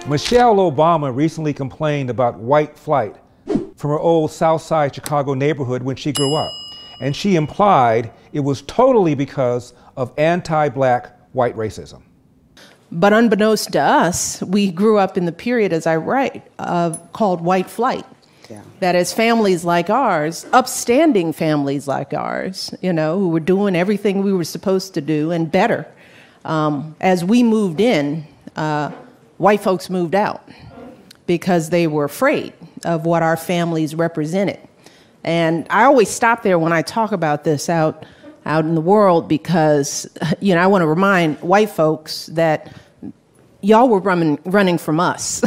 Michelle Obama recently complained about white flight from her old South Side Chicago neighborhood when she grew up. And she implied it was totally because of anti-black white racism. But unbeknownst to us, we grew up in the period, as I write, called white flight. Yeah. That is, families like ours, upstanding families like ours, who were doing everything we were supposed to do and better. As we moved in, white folks moved out because they were afraid of what our families represented. And I always stop there when I talk about this out in the world because, I want to remind white folks that y'all were running from us,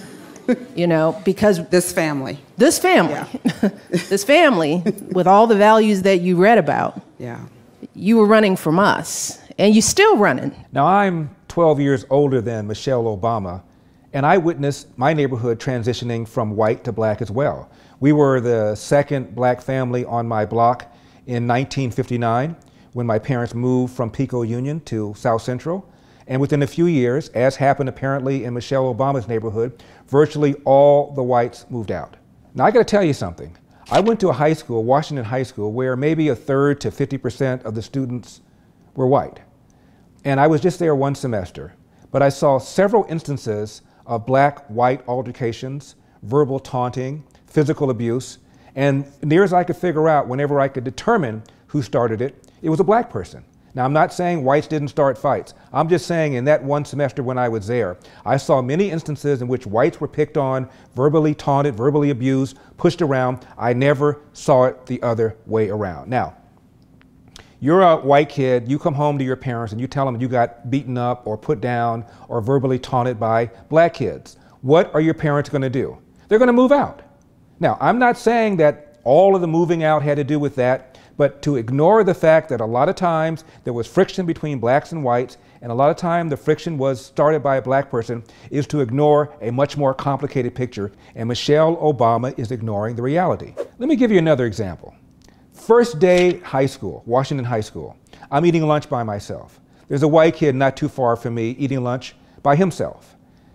because this family, yeah. This family with all the values that you read about, you were running from us and you're still running. Now I'm 12 years older than Michelle Obama, and I witnessed my neighborhood transitioning from white to black as well. We were the second black family on my block in 1959 when my parents moved from Pico Union to South Central. And within a few years, as happened apparently in Michelle Obama's neighborhood, virtually all the whites moved out. Now I gotta tell you something. I went to a high school, Washington High School, where maybe a third to 50% of the students were white. And I was just there one semester, but I saw several instances of black-white altercations, verbal taunting, physical abuse, and near as I could figure out, whenever I could determine who started it, it was a black person. Now, I'm not saying whites didn't start fights. I'm just saying in that one semester when I was there, I saw many instances in which whites were picked on, verbally taunted, verbally abused, pushed around. I never saw it the other way around. Now, you're a white kid, you come home to your parents and you tell them you got beaten up or put down or verbally taunted by black kids. What are your parents going to do? They're going to move out. Now, I'm not saying that all of the moving out had to do with that, but to ignore the fact that a lot of times there was friction between blacks and whites, and a lot of time the friction was started by a black person, is to ignore a much more complicated picture, and Michelle Obama is ignoring the reality. Let me give you another example. First day high school, Washington High School. I'm eating lunch by myself. There's a white kid not too far from me eating lunch by himself.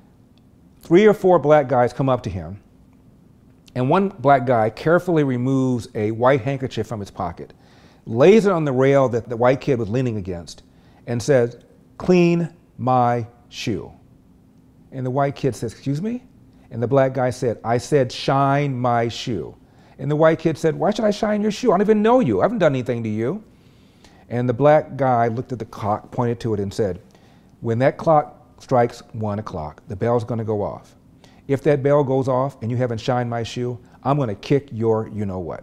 3 or 4 black guys come up to him, and one black guy carefully removes a white handkerchief from his pocket, lays it on the rail that the white kid was leaning against, and says, "Clean my shoe." And the white kid says, "Excuse me?" And the black guy said, "I said shine my shoe." And the white kid said, "Why should I shine your shoe? I don't even know you. I haven't done anything to you." And the black guy looked at the clock, pointed to it, and said, "When that clock strikes 1 o'clock, the bell's going to go off. If that bell goes off and you haven't shined my shoe, I'm going to kick your you-know-what."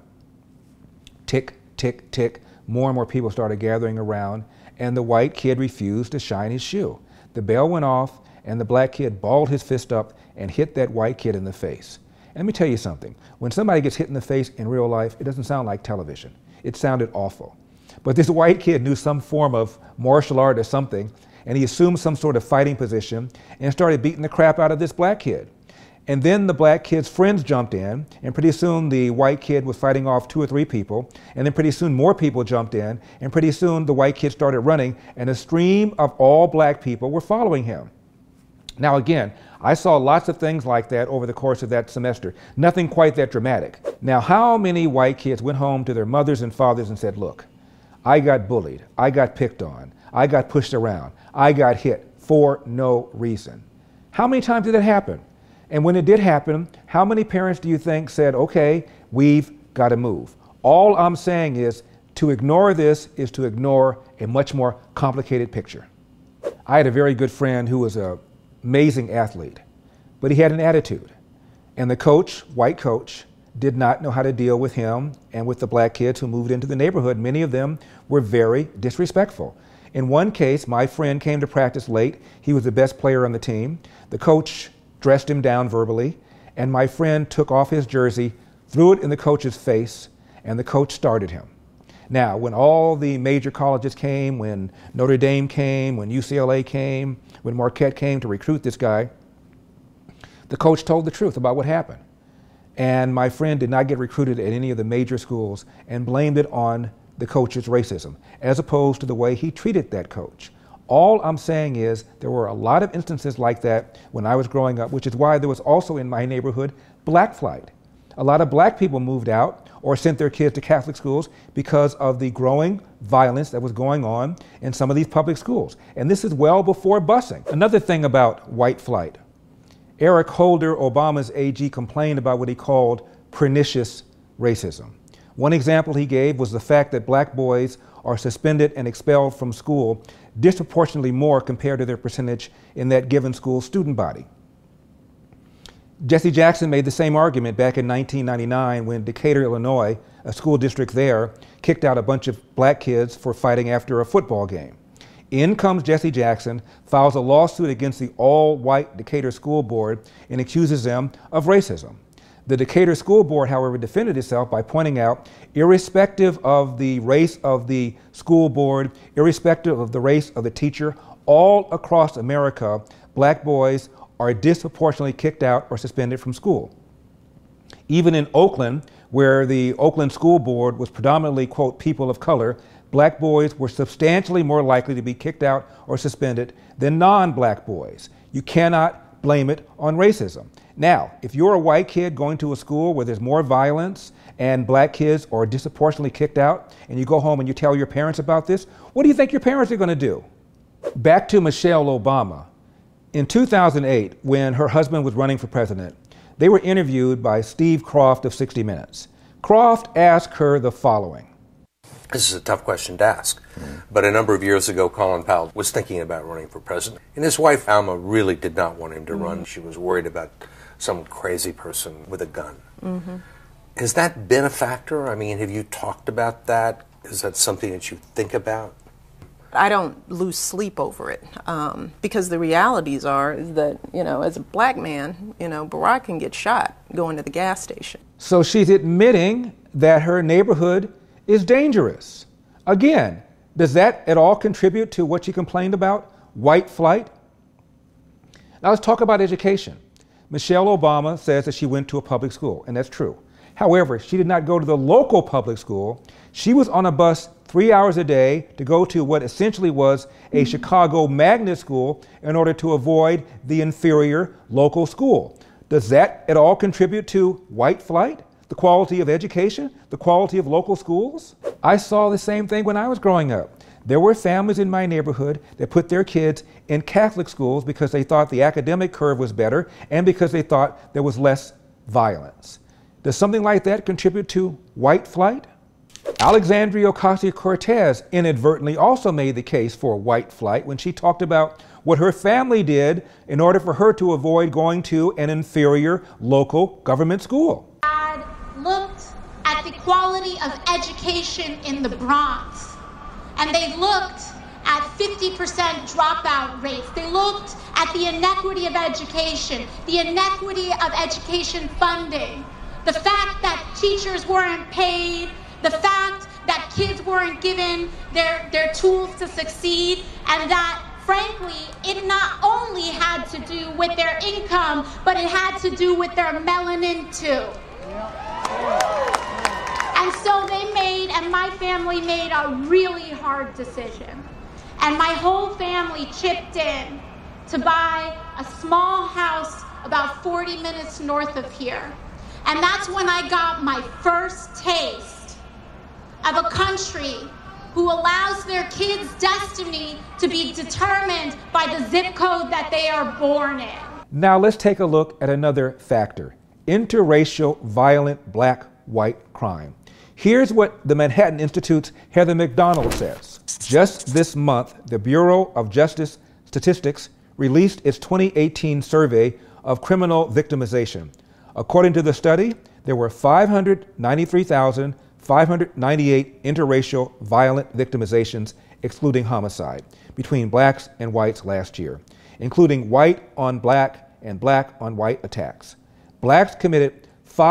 Tick, tick, tick. More and more people started gathering around, and the white kid refused to shine his shoe. The bell went off, and the black kid balled his fist up and hit that white kid in the face. And let me tell you something. When somebody gets hit in the face in real life, it doesn't sound like television. It sounded awful. But this white kid knew some form of martial art or something, and he assumed some sort of fighting position and started beating the crap out of this black kid. And then the black kid's friends jumped in, and pretty soon the white kid was fighting off 2 or 3 people, and then pretty soon more people jumped in, and pretty soon the white kid started running, and a stream of all black people were following him. Now again, I saw lots of things like that over the course of that semester. Nothing quite that dramatic. Now, how many white kids went home to their mothers and fathers and said, "Look, I got bullied, I got picked on, I got pushed around, I got hit for no reason"? How many times did that happen? And when it did happen, how many parents do you think said, "Okay, we've got to move"? All I'm saying is to ignore this is to ignore a much more complicated picture. I had a very good friend who was an amazing athlete, but he had an attitude. And the coach, white coach, did not know how to deal with him and with the black kids who moved into the neighborhood. Many of them were very disrespectful. In one case, my friend came to practice late. He was the best player on the team. The coach dressed him down verbally, and my friend took off his jersey, threw it in the coach's face, and the coach started him. Now, when all the major colleges came, when Notre Dame came, when UCLA came, when Marquette came to recruit this guy, the coach told the truth about what happened. And my friend did not get recruited at any of the major schools and blamed it on the coach's racism, as opposed to the way he treated that coach. All I'm saying is there were a lot of instances like that when I was growing up, which is why there was also in my neighborhood black flight. A lot of black people moved out or sent their kids to Catholic schools because of the growing violence that was going on in some of these public schools. And this is well before busing. Another thing about white flight. Eric Holder, Obama's AG, complained about what he called pernicious racism. One example he gave was the fact that black boys are suspended and expelled from school disproportionately more compared to their percentage in that given school student body. Jesse Jackson made the same argument back in 1999 when Decatur, Illinois, a school district there, kicked out a bunch of black kids for fighting after a football game. In comes Jesse Jackson, files a lawsuit against the all-white Decatur School Board and accuses them of racism. The Decatur School Board, however, defended itself by pointing out, irrespective of the race of the school board, irrespective of the race of the teacher, all across America, black boys are disproportionately kicked out or suspended from school. Even in Oakland, where the Oakland School Board was predominantly, quote, people of color, black boys were substantially more likely to be kicked out or suspended than non-black boys. You cannot blame it on racism. Now, if you're a white kid going to a school where there's more violence and black kids are disproportionately kicked out, and you go home and you tell your parents about this, what do you think your parents are going to do? Back to Michelle Obama. In 2008, when her husband was running for president, they were interviewed by Steve Croft of 60 Minutes. Croft asked her the following. This is a tough question to ask, but a number of years ago, Colin Powell was thinking about running for president, and his wife, Alma, really did not want him to run. She was worried about some crazy person with a gun. Has that been a factor? I mean, have you talked about that? Is that something that you think about? I don't lose sleep over it because the realities are is that, you know, as a black man, you know, Barack can get shot going to the gas station. So she's admitting that her neighborhood is dangerous. Again, does that at all contribute to what she complained about, white flight? Now let's talk about education. Michelle Obama says that she went to a public school, and that's true. However, she did not go to the local public school. She was on a bus 3 hours a day to go to what essentially was a Chicago magnet school in order to avoid the inferior local school. Does that at all contribute to white flight? The quality of education? The quality of local schools? I saw the same thing when I was growing up. There were families in my neighborhood that put their kids in Catholic schools because they thought the academic curve was better and because they thought there was less violence. Does something like that contribute to white flight? Alexandria Ocasio-Cortez inadvertently also made the case for white flight when she talked about what her family did in order for her to avoid going to an inferior local government school. I looked at the quality of education in the Bronx, and they looked at 50% dropout rates. They looked at the inequity of education, the inequity of education funding, the fact that teachers weren't paid, the fact that kids weren't given their tools to succeed, and that, frankly, it not only had to do with their income, but it had to do with their melanin too. And so they made, and my family made a really hard decision. And my whole family chipped in to buy a small house about 40 minutes north of here. And that's when I got my first taste of a country who allows their kids' destiny to be determined by the zip code that they are born in. Now let's take a look at another factor: interracial violent black-white crime. Here's what the Manhattan Institute's Heather McDonald says. Just this month, the Bureau of Justice Statistics released its 2018 survey of criminal victimization. According to the study, there were 593,598 interracial violent victimizations, excluding homicide, between blacks and whites last year, including white on black and black on white attacks. Blacks committed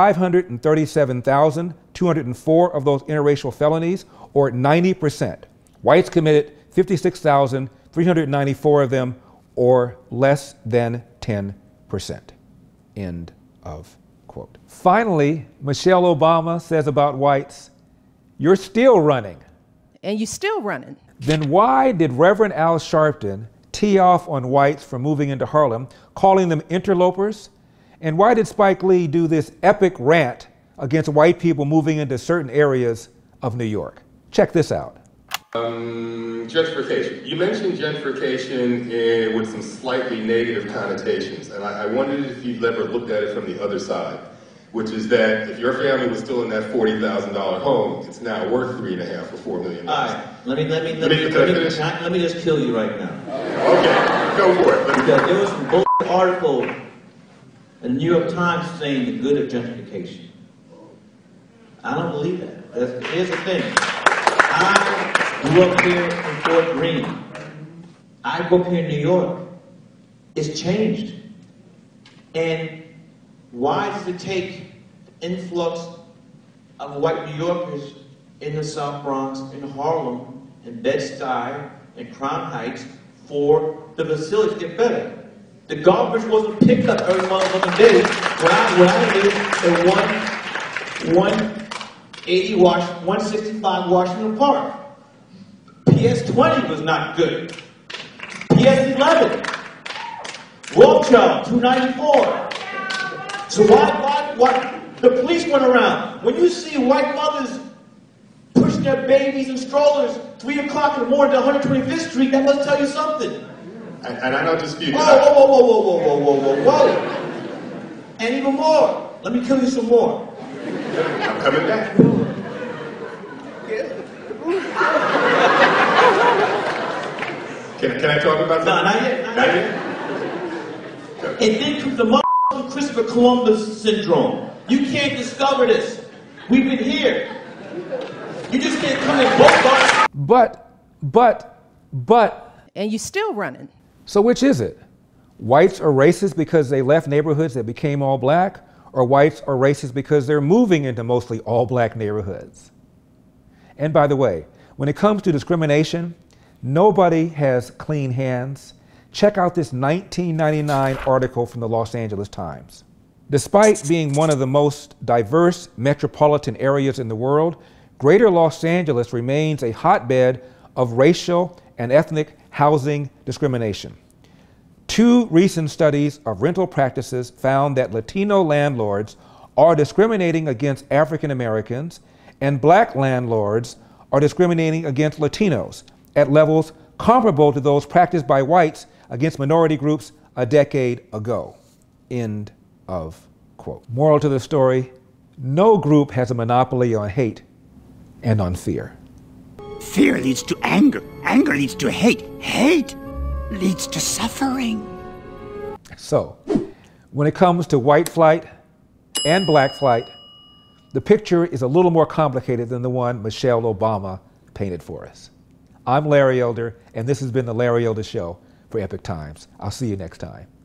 537,204 of those interracial felonies, or 90%. Whites committed 56,394 of them, or less than 10%. End of quote. Finally, Michelle Obama says about whites, "You're still running." And you're still running. Then why did Reverend Al Sharpton tee off on whites for moving into Harlem, calling them interlopers? And why did Spike Lee do this epic rant against white people moving into certain areas of New York? Check this out. Gentrification. You mentioned gentrification with some slightly negative connotations, and I wondered if you've ever looked at it from the other side, which is that if your family was still in that $40,000 home, it's now worth $3.5 or $4 million. All right, let me just kill you right now. Okay, go for it. Because there was some bullshit article in the New York Times saying the good of gentrification. I don't believe that. Here's the thing. I grew up here in Fort Greene. I grew up here in New York. It's changed. And why does it take the influx of white New Yorkers in the South Bronx, in Harlem, in Bed-Stuy, in Crown Heights for the facilities to get better? The garbage wasn't picked up every motherfucking day. When I lived at 165 Washington Park. PS 20 was not good. PS 11. Rothschild 294. So why the police went around? When you see white mothers pushing their babies in strollers 3 o'clock in the morning to 125th Street, that must tell you something. And I don't dispute that. Whoa. And even more. Let me kill you some more. I'm coming back. Can I talk about that? No, not yet. And then comes the Christopher Columbus syndrome. You can't discover this. We've been here. You just can't come and both But. And you're still running. So which is it? Whites are racist because they left neighborhoods that became all black, or whites are racist because they're moving into mostly all black neighborhoods? And by the way, when it comes to discrimination, nobody has clean hands. Check out this 1999 article from the Los Angeles Times. Despite being one of the most diverse metropolitan areas in the world, Greater Los Angeles remains a hotbed of racial and ethnic housing discrimination. 2 recent studies of rental practices found that Latino landlords are discriminating against African Americans, and black landlords are discriminating against Latinos at levels comparable to those practiced by whites against minority groups a decade ago. End of quote. Moral to the story: no group has a monopoly on hate and on fear. Fear leads to anger. Anger leads to hate. Hate leads to suffering. So, when it comes to white flight and black flight, the picture is a little more complicated than the one Michelle Obama painted for us. I'm Larry Elder, and this has been The Larry Elder Show for Epic Times. I'll see you next time.